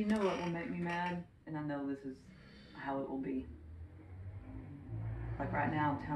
You know what will make me mad? And I know this is how it will be. Like right now, I'm